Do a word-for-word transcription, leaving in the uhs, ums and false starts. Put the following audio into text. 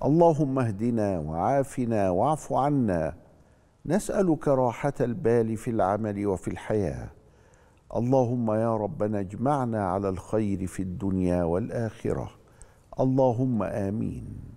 اللهم اهدنا وعافنا واعف عنا، نسألك راحة البال في العمل وفي الحياة. اللهم يا ربنا اجمعنا على الخير في الدنيا والآخرة، اللهم آمين.